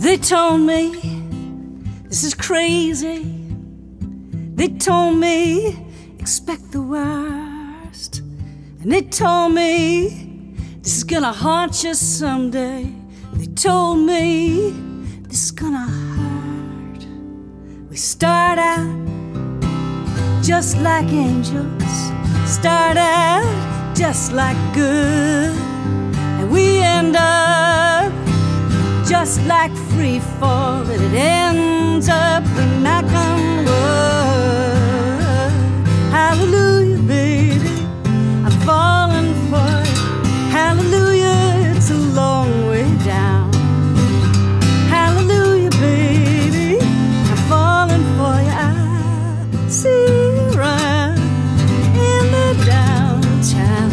They told me this is crazy. They told me expect the worst. And they told me this is gonna haunt you someday. They told me this is gonna hurt. We start out just like angels, start out just like good, and we end up just like free fall, and it ends up in knock on wood. Hallelujah, baby, I'm falling for it. Hallelujah, it's a long way down. Hallelujah, baby, I'm falling for you. I see you around in the downtown.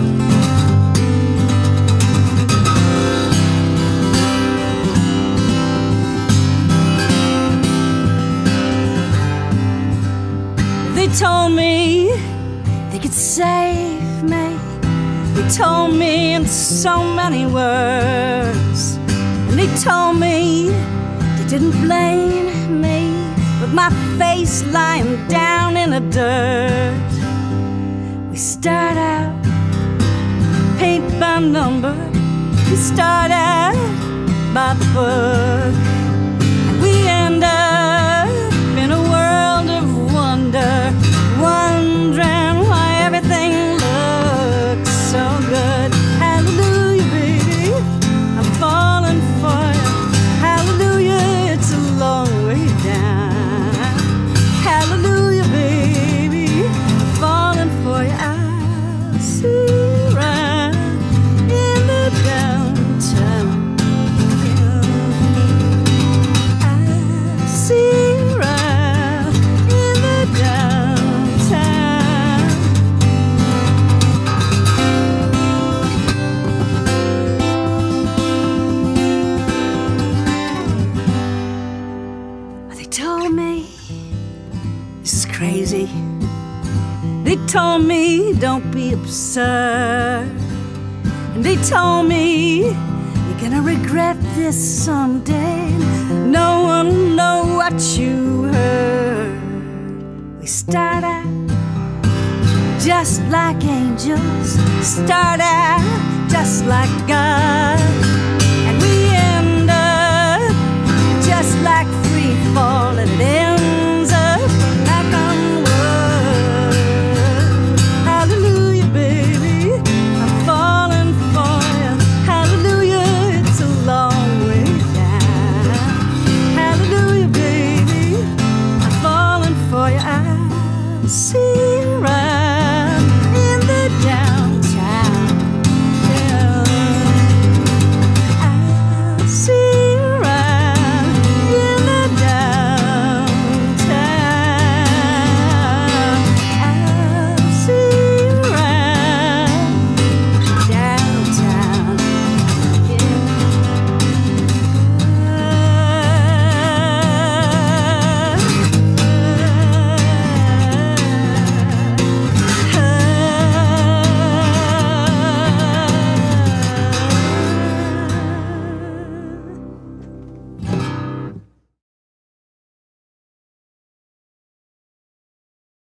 They told me they could save me. They told me in so many words. And they told me they didn't blame me, with my face lying down in the dirt. We start out paint by number. We start out by the book. We end up in a world of wonder, wondering why everything looks so good. Hallelujah, baby, I'm falling for you. Hallelujah, it's a long way down. Hallelujah, baby, I'm falling for you. I see you right in the downtown. I see you right in the downtown. They told me this is crazy. They told me don't be absurd. And they told me you're gonna regret this someday. No one will know what you heard. We start out just like angels, start out just like God.